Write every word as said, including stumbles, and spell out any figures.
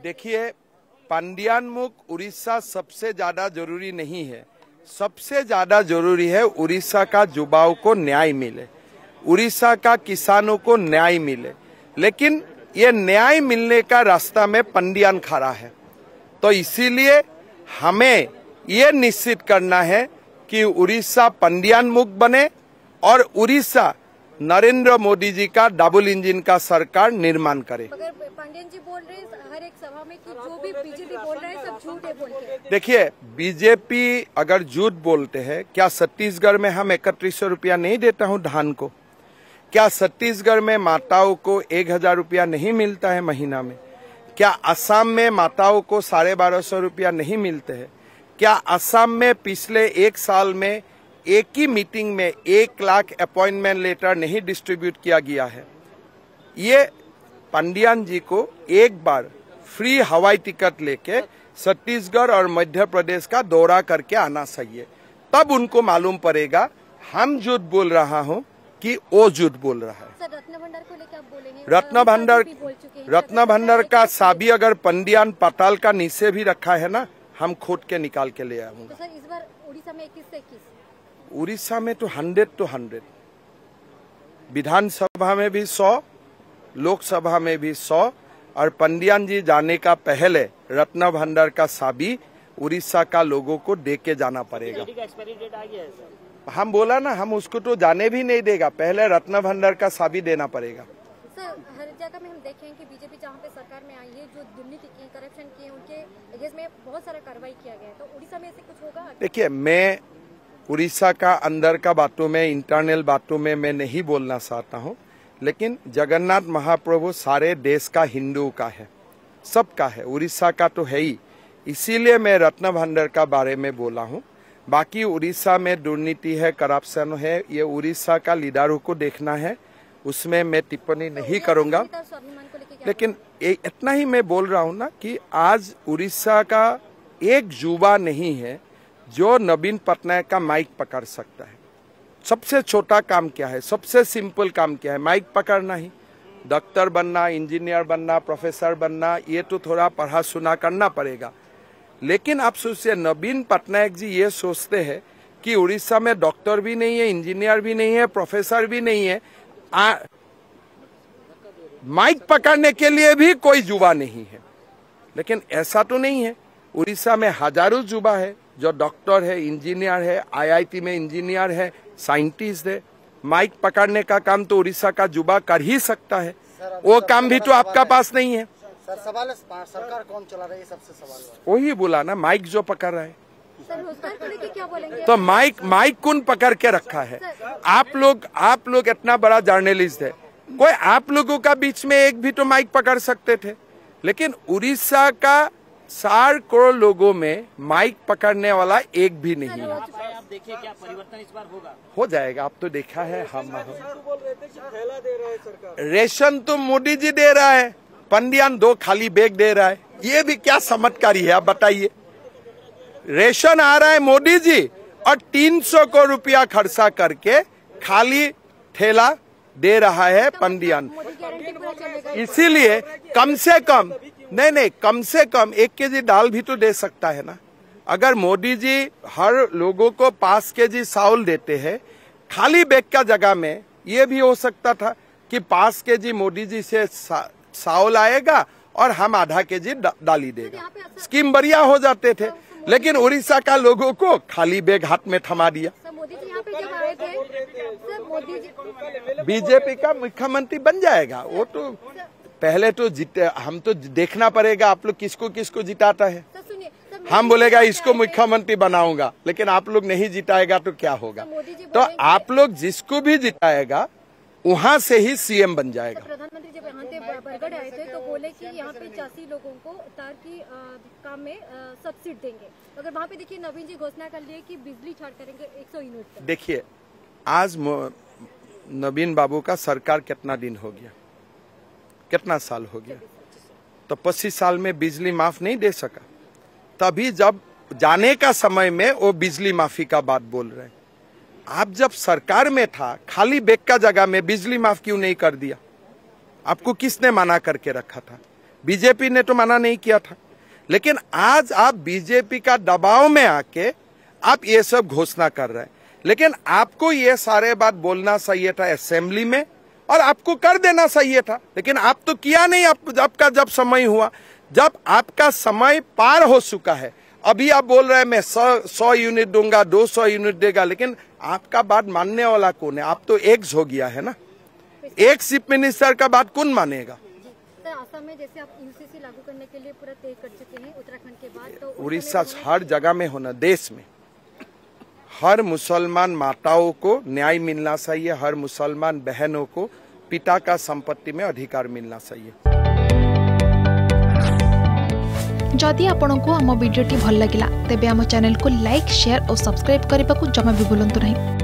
देखिए, पांडियान मुक्त उड़ीसा सबसे ज्यादा जरूरी नहीं है। सबसे ज्यादा जरूरी है उड़ीसा का युवाओं को न्याय मिले, उड़ीसा का किसानों को न्याय मिले। लेकिन ये न्याय मिलने का रास्ता में पांडियान खड़ा है। तो इसीलिए हमें ये निश्चित करना है कि उड़ीसा पांडियान मुक्त बने और उड़ीसा नरेंद्र मोदी जी का डबल इंजन का सरकार निर्माण करे। मगर पांडियन जी बोल रहे हैं हर एक सभा में कि जो भी बीजेपी बोल रहा है सब झूठ है बोल के। देखिए, बीजेपी अगर झूठ बोलते हैं, क्या छत्तीसगढ़ में हम इकतीस सौ रुपया नहीं देता हूं धान को? क्या छत्तीसगढ़ में माताओं को एक हजार रुपया नहीं मिलता है महीना में? क्या असम में माताओं को साढ़े बारह सौ रुपया नहीं मिलते हैं? क्या असम में पिछले एक साल में एक ही मीटिंग में एक लाख अपॉइंटमेंट लेटर नहीं डिस्ट्रीब्यूट किया गया है? ये पांडियान जी को एक बार फ्री हवाई टिकट लेके छत्तीसगढ़ और मध्य प्रदेश का दौरा करके आना चाहिए, तब उनको मालूम पड़ेगा हम झूठ बोल रहा हूँ कि वो झूठ बोल रहा है। सर, रत्न भंडार को लेकर आप बोलेंगे? रत्न भंडार रत्न भंडार का साबी अगर पांडियान पाताल का नीचे भी रखा है ना, हम खोद के निकाल के ले आऊंगा। तो सर, इस बार उड़ीसा में इक्कीस से इक्कीस, उड़ीसा में तो हंड्रेड टू हंड्रेड, विधानसभा में भी सौ, लोकसभा में भी सौ, और पांडियान जी जाने का पहले रत्न भंडार का साबी उड़ीसा का लोगों को दे के जाना पड़ेगा। हम बोला ना, हम उसको तो जाने भी नहीं देगा, पहले रत्न भंडार का साबी देना पड़ेगा। सर, हर जगह में हम देखें कि बीजेपी जहाँ पे सरकार में आई है, जो दुर्नीति की, करप्शन की, उनके अगेंस्ट में बहुत सारा कार्रवाई किया गया है। तो उड़ीसा में ऐसे कुछ होगा? देखिए, मैं उड़ीसा का अंदर का बातों में, इंटरनल बातों में मैं नहीं बोलना चाहता हूँ, लेकिन जगन्नाथ महाप्रभु सारे देश का, हिंदू का है, सबका है, उड़ीसा का तो है ही। इसीलिए मैं रत्न भंडार का बारे में बोला हूँ। बाकी उड़ीसा में दुर्नीति है, करप्शन है, ये उड़ीसा का लीडरों को देखना है, उसमें मैं टिप्पणी नहीं करूंगा। लेकिन इतना ही मैं बोल रहा हूँ ना कि आज उड़ीसा का एक युवा नहीं है जो नवीन पटनायक का माइक पकड़ सकता है। सबसे छोटा काम क्या है, सबसे सिंपल काम क्या है? माइक पकड़ना ही। डॉक्टर बनना, इंजीनियर बनना, प्रोफेसर बनना, ये तो थोड़ा पढ़ा सुना करना पड़ेगा। लेकिन आप सोचिए, नवीन पटनायक जी ये सोचते हैं कि उड़ीसा में डॉक्टर भी नहीं है, इंजीनियर भी नहीं है, प्रोफेसर भी नहीं है, आ, माइक पकड़ने के लिए भी कोई युवा नहीं है। लेकिन ऐसा तो नहीं है। उड़ीसा में हजारों युवा है जो डॉक्टर है, इंजीनियर है, आईआईटी में इंजीनियर है, साइंटिस्ट है। माइक पकड़ने का काम तो उड़ीसा का युवा कर ही सकता है। वो काम भी तो आपका पास नहीं है। सर, सवाल है सरकार कौन चला रही है, सबसे सवाल वही बोला ना, माइक जो पकड़ रहा है। सर, रोजगार को लेकर क्या बोलेंगे? तो माइक माइक कौन पकड़ के रखा है? आप लोग आप लोग इतना बड़ा जर्नलिस्ट है, कोई आप लोगों का बीच में एक भी तो माइक पकड़ सकते थे। लेकिन उड़ीसा का साठ करोड़ लोगों में माइक पकड़ने वाला एक भी नहीं है। आप देखिए क्या परिवर्तन इस बार होगा? हो जाएगा। आप तो देखा है, हम रेशन तो मोदी जी दे रहा है, पांडियान दो खाली बैग दे रहा है। ये भी क्या चमत्कारी है, आप बताइए। रेशन आ रहा है मोदी जी और तीन सौ करोड़ रुपया खर्चा करके खाली ठेला दे रहा है पांडियान। इसीलिए कम से कम नहीं नहीं कम से कम एक केजी दाल भी तो दे सकता है ना। अगर मोदी जी हर लोगों को पांच केजी चावल देते हैं खाली बैग का जगह में, ये भी हो सकता था कि पांच केजी मोदी जी से चावल आएगा और हम आधा केजी दाली देगा, स्कीम बढ़िया हो जाते थे। लेकिन उड़ीसा का लोगों को खाली बैग हाथ में थमा दिया। मोदी जी यहाँ पे जब आए थे, सर, मोदी जी बीजेपी का मुख्यमंत्री बन जाएगा। वो तो पहले तो जीते, हम तो देखना पड़ेगा आप लोग किसको किसको जिताता है। हम बोलेगा इसको मुख्यमंत्री बनाऊंगा, लेकिन आप लोग नहीं जिताएगा तो क्या होगा? तो आप लोग जिसको भी जिताएगा वहाँ से ही सीएम बन जाएगा। प्रधानमंत्री जब यहाँ पे बरगढ़ आए थे तो बोले कि यहाँ पे चासी लोगों को तार की आ, काम में सब्सिडी देंगे। अगर वहाँ पे देखिए नवीन जी घोषणा कर लिए कि बिजली छाट करेंगे एक सौ यूनिट। देखिए, आज नवीन बाबू का सरकार कितना दिन हो गया, कितना साल हो गया? तो पच्चीस साल में बिजली माफ नहीं दे सका। तभी जब जाने का समय में वो बिजली माफी का बात बोल रहे हैं। आप जब सरकार में था, खाली बैग का जगह में बिजली माफ क्यों नहीं कर दिया? आपको किसने मना करके रखा था? बीजेपी ने तो मना नहीं किया था। लेकिन आज आप बीजेपी का दबाव में आके आप ये सब घोषणा कर रहे हैं। लेकिन आपको ये सारे बात बोलना चाहिए था असेंबली में और आपको कर देना चाहिए था, लेकिन आप तो किया नहीं। आप, आपका जब समय हुआ, जब आपका समय पार हो चुका है, अभी आप बोल रहे हैं मैं सौ सौ यूनिट दूंगा, दो सौ यूनिट देगा, लेकिन आपका बात मानने वाला कौन है? आप तो एक्स हो गया है ना, एक चीफ मिनिस्टर का बात कौन मानेगा? सर आसाम में जैसे आप यूसीसी लागू करने के लिए पूरा तय कर चुके हैं उत्तराखंड के बाद, तो उड़ीसा हर जगह में होना, देश में हर मुसलमान माताओं को न्याय मिलना चाहिए, हर मुसलमान बहनों को पिता का संपत्ति में अधिकार मिलना चाहिए। जदि आपंक आम भिडी भल लगा तेब आम चैनल को लाइक, शेयर और सब्सक्राइब करने को जमा भी भूलु नहीं।